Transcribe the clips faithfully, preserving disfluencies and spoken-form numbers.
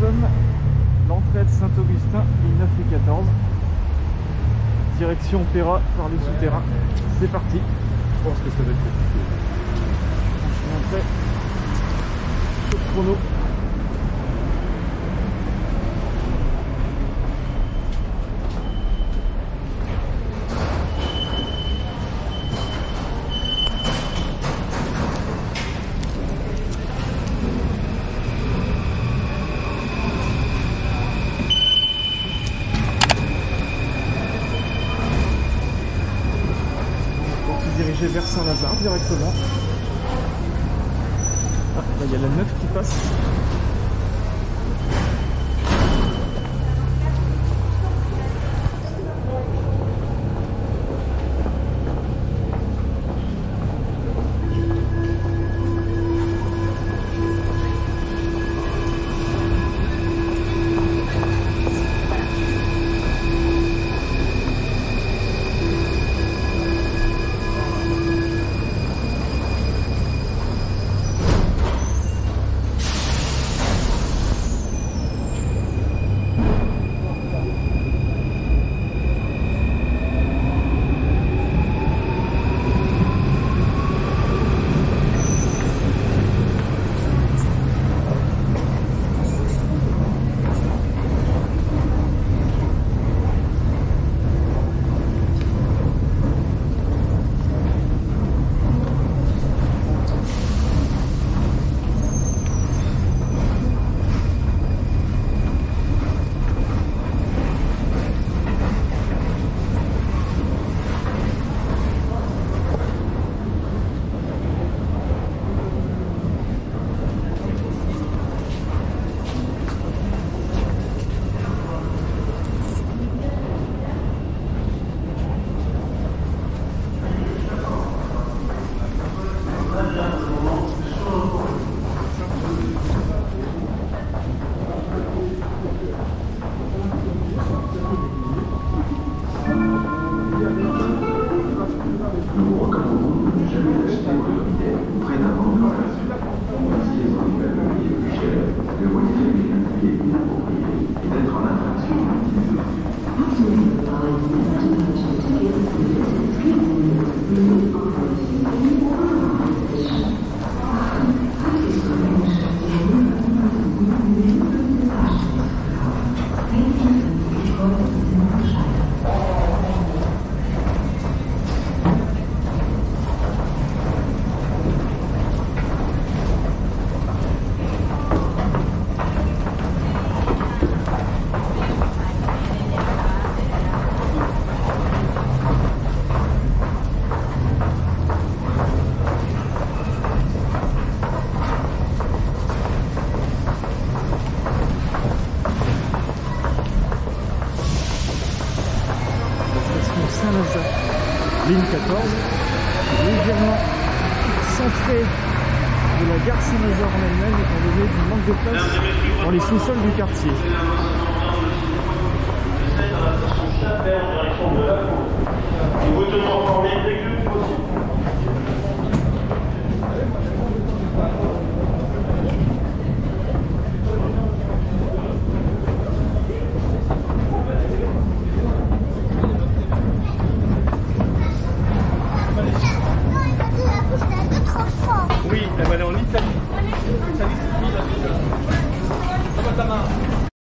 sommes l'entrée de Saint-Augustin, ligne neuf et quatorze. Direction Péra par les souterrains. C'est parti. Je pense que ça va être compliqué. Je suis entré au chrono. Diriger vers Saint-Lazare directement. Ah, là, il y a la neuf qui passe. Ligne quatorze, légèrement centrée de la gare Saint-Lazare en elle-même, étant donné du manque de place dans les sous-sols du quartier. Vous devez informer dès que possible. Oui, elle va aller en Italie. Italie, c'est fini, là, déjà. Ça va ta main.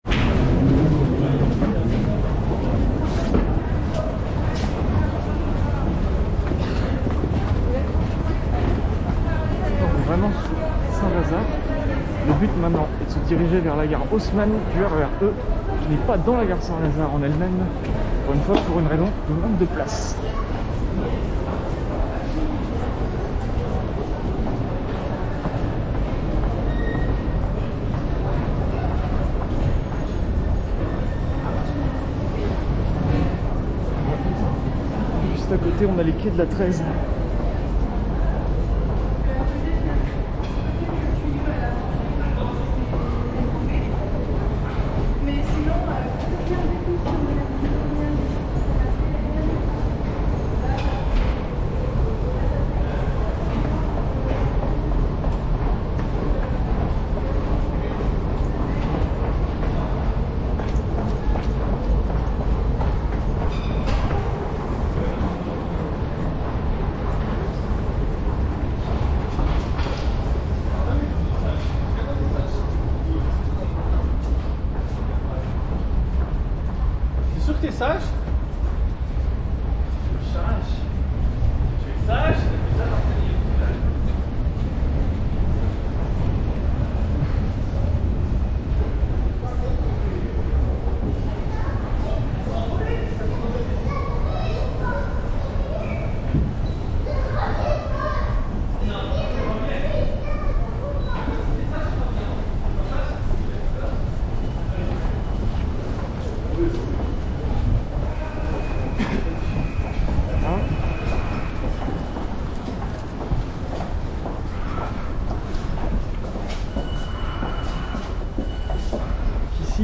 Donc vraiment sur Saint-Lazare. Le but maintenant est de se diriger vers la gare Haussmann du R E R E, qui n'est pas dans la gare Saint-Lazare en elle-même, pour une fois pour une raison de manque de place. Juste à côté, on a les quais de la treize. sage? Tu es sage. Tu es sage, tu es sage dans ta vie. Ici,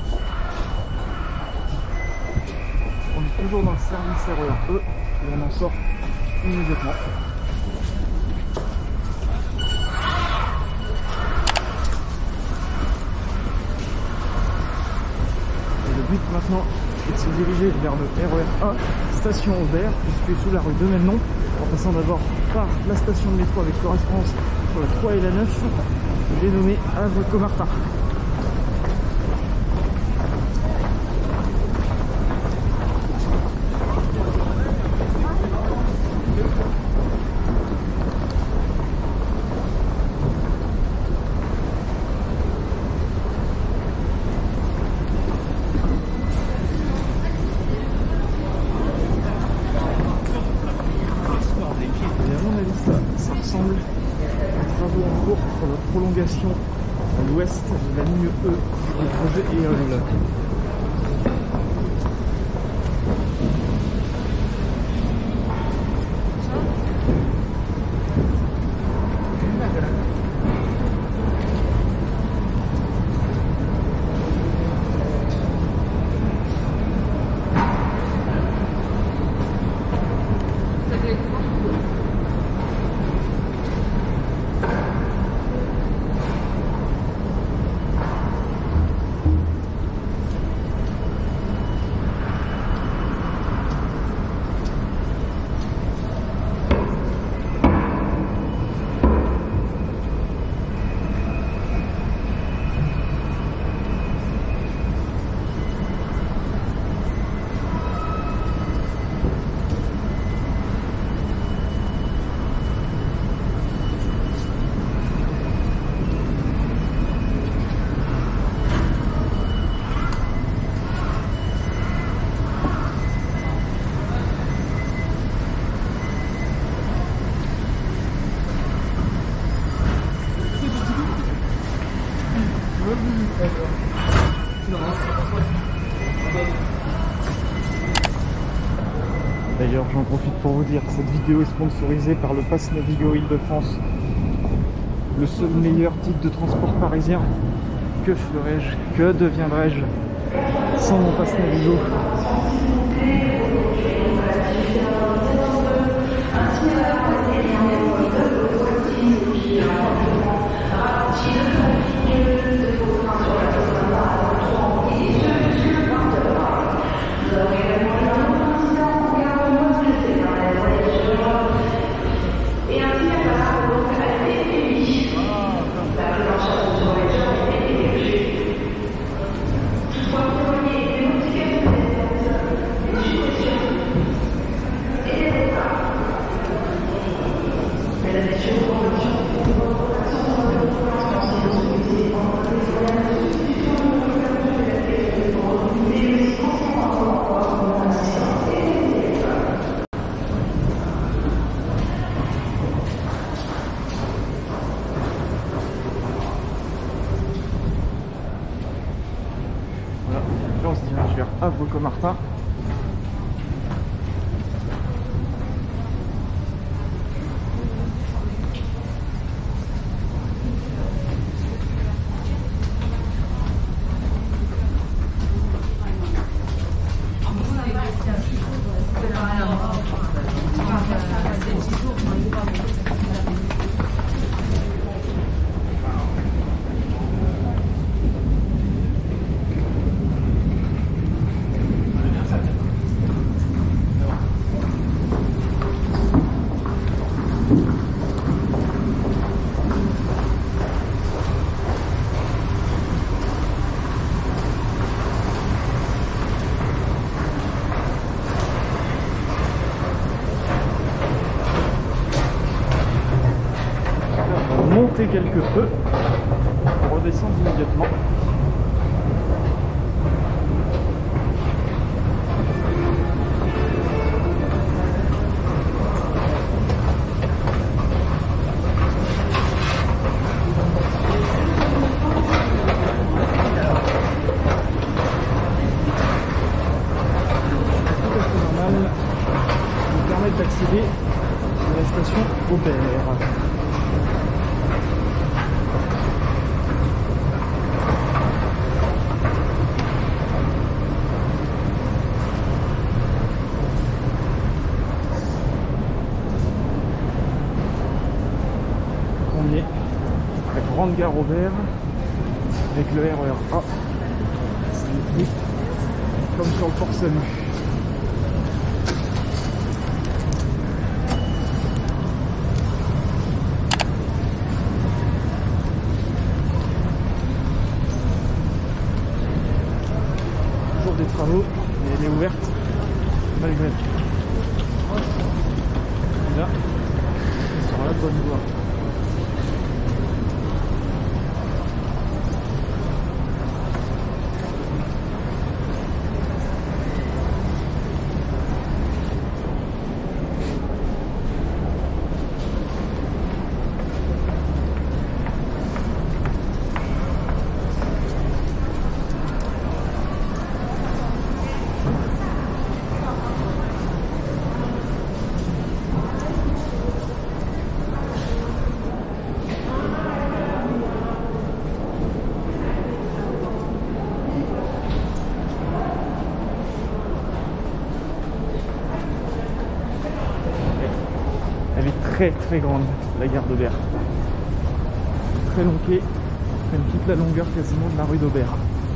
on est toujours dans le service R E R E et on en sort immédiatement. Et le but maintenant est de se diriger vers le R E R un, station Aubert, puisque sous la rue de même nom, en passant d'abord par la station de métro avec correspondance sur la trois et la neuf, dénommée Havre-Comartin. Ça ressemble aux travaux en cours pour la prolongation à l'ouest de la ligne E du projet Éole. D'ailleurs, j'en profite pour vous dire que cette vidéo est sponsorisée par le Pass Navigo Île-de-France, le seul meilleur type de transport parisien. Que ferais-je, que deviendrais-je sans mon Pass Navigo? Là, on se dirige vers Havre-Comartin. monter quelque peu pour redescendre immédiatement. D'accéder à la station Aubert. On est à la grande gare Aubert avec le R E R A. C'est écrit comme sur le port Salut. Des travaux, mais elle est ouverte malgré tout. Et là, on sera là de bonne voie. Elle est très très grande, la gare d'Aubert. Très long quai, prennent toute la longueur quasiment de la rue d'Aubert.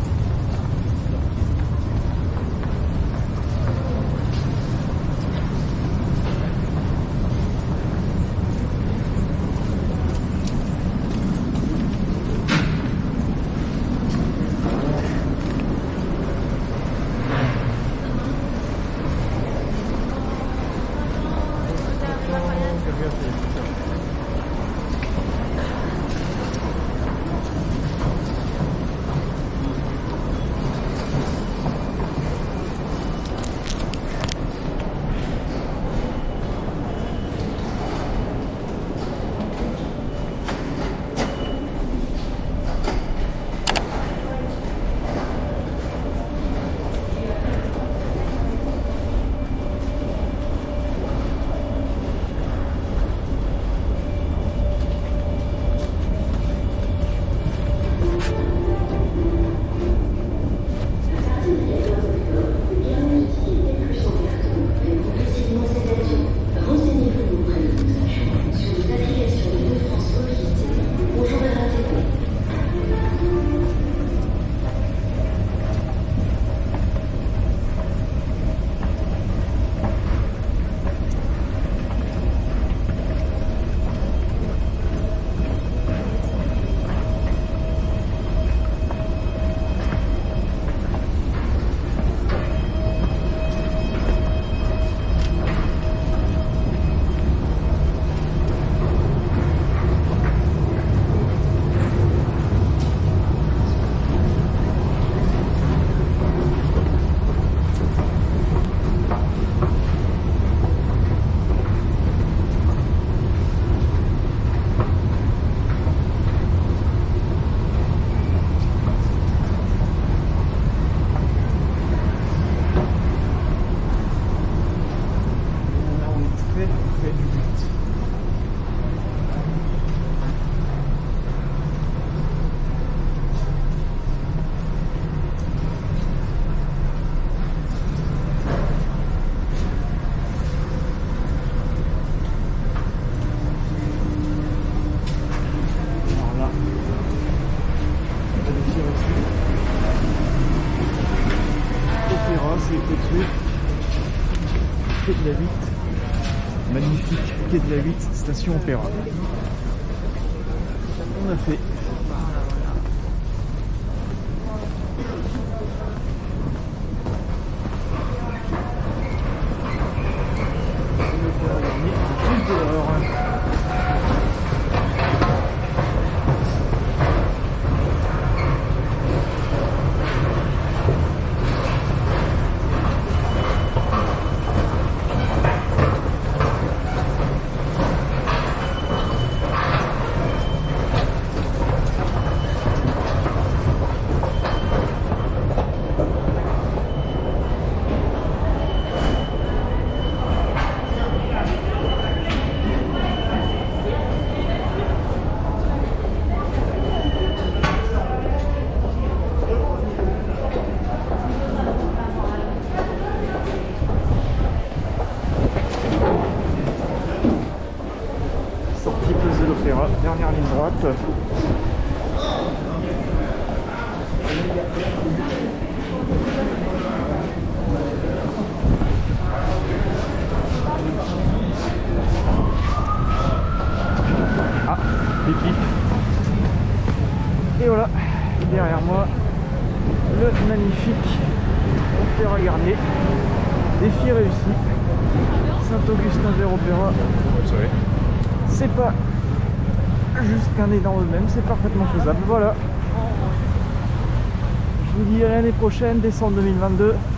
c'est effectué. Quai de la huit, magnifique quai de la huit, station Opéra. On a fait. Voilà, l'équipe. Et voilà, derrière moi, le magnifique Opéra Garnier. Défi réussi. Saint-Augustin vers Opéra. Vous savez. C'est pas juste qu'un énorme même, c'est parfaitement faisable. Voilà. Je vous dis à l'année prochaine, décembre deux mille vingt-deux.